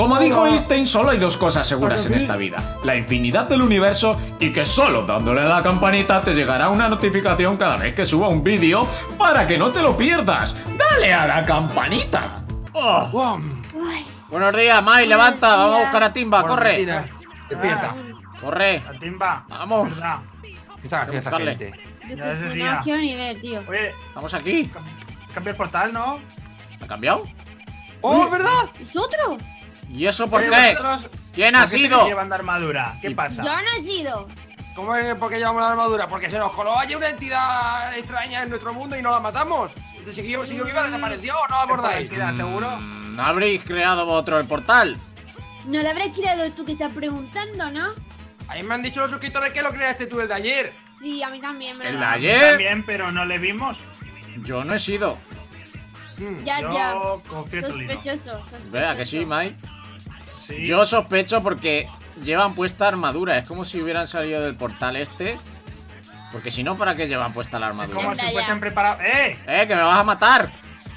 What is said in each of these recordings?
Como dijo Einstein, solo hay dos cosas seguras en esta vida: la infinidad del universo y que solo dándole a la campanita te llegará una notificación cada vez que suba un vídeo para que no te lo pierdas. ¡Dale a la campanita! Buenos días, Mai, levanta, vamos a buscar a Timba, corre. Despierta. Corre. La timba. Vamos. ¿Verdad? ¿Qué está haciendo esta buscarle. gente? Yo Ya que es de sé, día. no quiero ni ver, tío. Oye, Estamos aquí. cambia el portal, ¿no? ¿Ha cambiado? ¡Oh, es verdad! ¿Es otro? ¿Y eso por Oye, qué? vosotros, ¿Quién ha ¿por qué se sido? llevan de armadura? ¿Qué pasa? Yo no he sido. ¿Cómo es por qué llevamos la armadura? Porque se nos coló allí una entidad extraña en nuestro mundo y no la matamos. ¿Siguió viva, desapareció o no la abordáis? ¿Entidad, seguro? ¿No habréis creado otro el portal? No lo habrás creado tú que estás preguntando, ¿no? A mí me han dicho los suscriptores que lo creaste tú el de ayer. Sí, a mí también me ¿El lo de han- ayer? También, pero no le vimos. Yo no he sido. Ya, Yo ya. confío en tu lino. Sospechoso. Vea que sí, Mai. Sí. Yo sospecho porque llevan puesta armadura. Es como si hubieran salido del portal este. Porque si no, ¿para qué llevan puesta la Como armadura? si Anda fuesen ya. preparados. Que me vas a matar!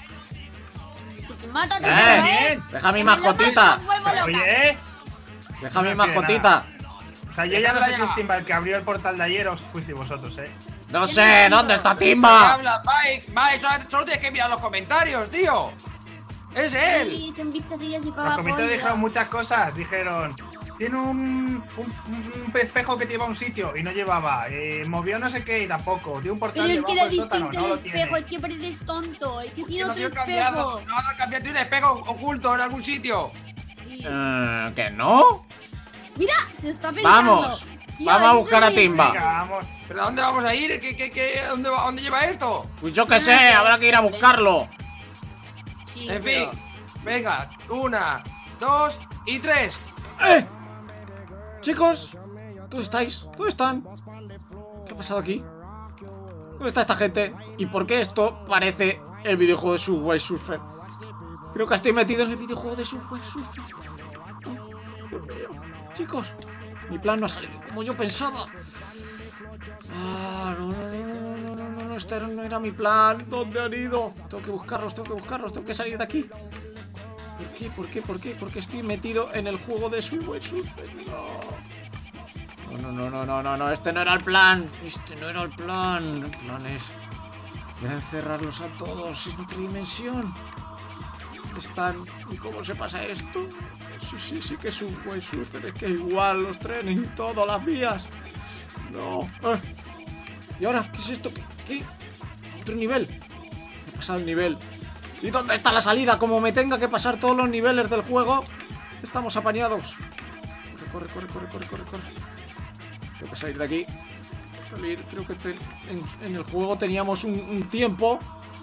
Que te mato, te ¡Eh! mato, ¿eh? ¡Deja mi Que me lo mascotita! mato, vuelvo loca. Oye, ¡Deja mi No me fío de mascotita! o sea, yo ya no sé si es Timba el que abrió el portal de ayer o fuisteis vosotros, ¡No sé! ¿Dónde está Timba? Habla, Vai, solo tienes que mirar los comentarios, tío. Es él. Sí, echan vistacillas y Los paga comentarios dijeron muchas cosas. Dijeron, tiene un espejo que lleva a un sitio y no llevaba. Movió no sé qué y tampoco. Tiene un portal Pero es que debajo era del sótano, distinto no el lo espejo, tiene. es que pareces tonto. Es que tiene No otro quiero cambiarlo. espejo. No van a cambiarte un espejo oculto en algún sitio. Sí. ¿Que no? Mira, se lo está pensando. Vamos. Tío, Vamos a eso buscar a es muy Timba. Venga, vamos. ¿Pero a dónde vamos a ir? ¿A dónde lleva esto? Pues yo qué sé, habrá que ir a buscarlo. Sí, En pero- fin. Venga, 1, 2 y 3. ¡Eh! Chicos, ¿dónde estáis? ¿Dónde están? ¿Qué ha pasado aquí? ¿Dónde está esta gente? ¿Y por qué esto parece el videojuego de Subway Surfer? Creo que estoy metido en el videojuego de Subway Surfer. Dios mío. Chicos, mi plan no ha salido como yo pensaba. No, este no era mi plan. ¿Dónde han ido? Tengo que buscarlos, tengo que salir de aquí. ¿Por qué? Porque estoy metido en el juego de Subway Surfer. No, este no era el plan. El plan es encerrarlos a todos en otra dimensión. ¿Dónde están? ¿Y cómo se pasa esto? Sí que es Subway Surfer. Es que igual los trenes y todo, las vías. No. ¿Y ahora? ¿Qué es esto? ¿Qué? Otro nivel. He pasado el nivel. ¿Y dónde está la salida? Como me tenga que pasar todos los niveles del juego, estamos apañados. Corre. Tengo que salir de aquí. Creo que en el juego teníamos un tiempo.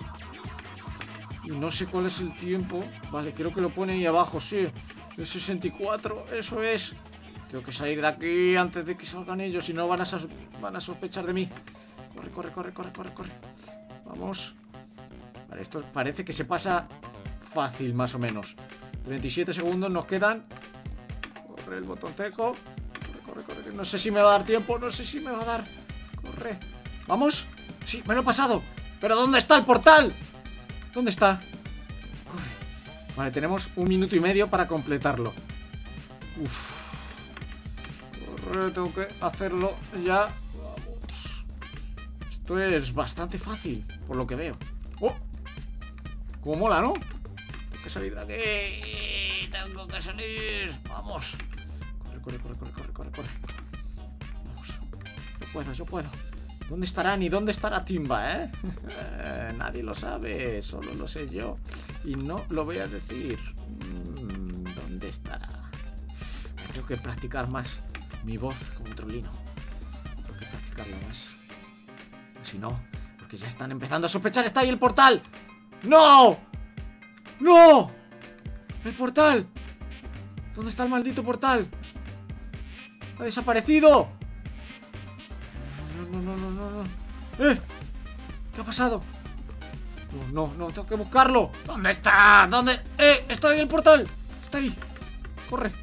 Y no sé cuál es el tiempo. Vale, creo que lo pone ahí abajo, sí. El 64, eso es. Tengo que salir de aquí antes de que salgan ellos. Si no van a sospechar de mí. Corre. Vamos. Vale, esto parece que se pasa fácil, más o menos. 37 segundos nos quedan. Corre el botoncejo. Corre. No sé si me va a dar tiempo. Corre. ¿Vamos? Sí, me lo he pasado. ¿Pero dónde está el portal? ¿Dónde está? Corre. Vale, tenemos 1 minuto y medio para completarlo. Corre, tengo que hacerlo ya. Vamos. Esto es bastante fácil, por lo que veo. ¡Oh! Como mola, ¿no? Tengo que salir de aquí. Tengo que salir. Vamos. Corre. Vamos. Yo puedo. ¿Dónde estarán y dónde estará Timba, Nadie lo sabe, solo lo sé yo. Y no lo voy a decir. ¿Dónde estará? Tengo que practicar más mi voz como un trolino. Tengo que practicarla más. Si no, porque ya están empezando a sospechar. ¡Está ahí el portal! ¡No! ¡No! ¡El portal! ¿Dónde está el maldito portal? ¡Ha desaparecido! No. ¿Qué ha pasado? No, tengo que buscarlo. ¿Dónde está? ¿Dónde? Está ahí el portal. Está ahí. Corre.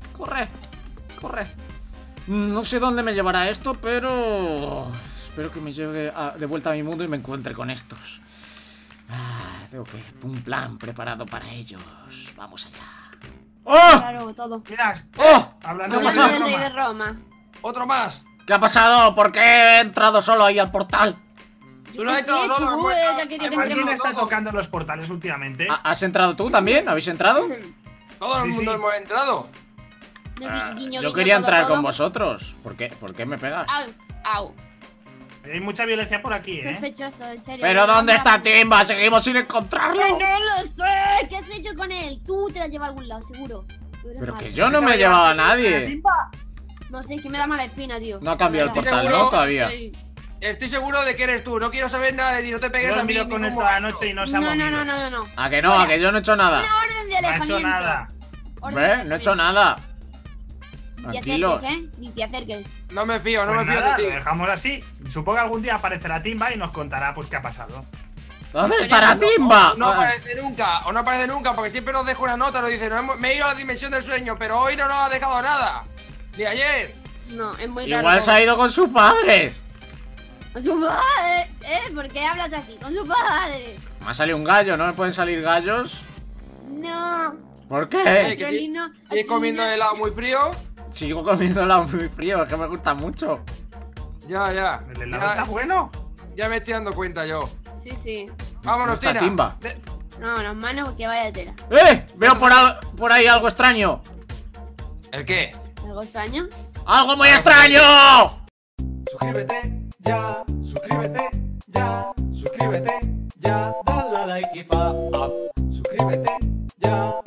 No sé dónde me llevará esto, pero espero que me lleve de vuelta a mi mundo y me encuentre con estos. Tengo un plan preparado para ellos. Vamos allá. ¡Oh! Claro, todo. Mira, ¡Oh! hablando ¿Qué de ha pasado? El rey Roma. de Roma. Otro más. ¿Qué ha pasado? ¿Por qué he entrado solo ahí al portal? Tú no has entrado solo, tú hemos que entrado- has querido que hemos ¿Quién entremos. está todos. tocando los portales últimamente? ¿Has entrado tú también? ¿Habéis entrado? Todo el Sí, mundo sí. hemos entrado. Guiño, Yo guiño, quería todo, entrar todo. con vosotros. ¿Por qué me pegas? Au, au. Hay mucha violencia por aquí, ¿eh? Sospechoso, en serio. ¿Pero dónde está Timba? Seguimos sin encontrarlo. No lo sé. ¿Qué has hecho con él? Tú te lo has llevado a algún lado, seguro. Tú eres Pero malo. que yo no me he llevado a nadie. Timba? No sé, es que me da mala espina, tío. No ha cambiado el Me da. portal, ¿no? Todavía. Sí. Estoy seguro de que eres tú. No quiero saber nada de ti. No te pegues Yo a mí. miro en con él ningún toda la momento. noche y no se ha No, movido. no, no, no, no. ¿A que no? ¿A que yo no he hecho nada? Una orden de No ha alejamiento. hecho nada. Orden de ¿Ves? No he hecho alejamiento. nada. Ni te Tranquilo. acerques, Ni te acerques. No me fío, no Pues me fío nada, de lo ti. dejamos así. Supongo que algún día aparecerá Timba y nos contará pues qué ha pasado. ¿Dónde estará Timba? No aparece nunca, o no aparece nunca, porque siempre nos deja una nota, nos dice, me he ido a la dimensión del sueño, pero hoy no nos ha dejado nada. Ni ayer. No, es muy raro. Igual se ha ido con sus padres. Con su padre. ¿Por qué hablas así? Con su padre. Me ha salido un gallo, ¿no me pueden salir gallos? No. ¿Por qué? que Aquí sí. no. ¿Sigues comiendo helado muy frío? Sigo comiendo helado muy frío, es que me gusta mucho. Ya. ¿El helado está bueno? Ya me estoy dando cuenta yo. Sí, sí. Vámonos, ¿Dónde está Tina. Timba? No, manos, porque vaya tela. Veo por ahí algo extraño. ¿El qué? ¿Algo extraño? ¡Algo muy extraño! Suscríbete ya, suscríbete ya, suscríbete ya, dale a like y fa. Suscríbete ya.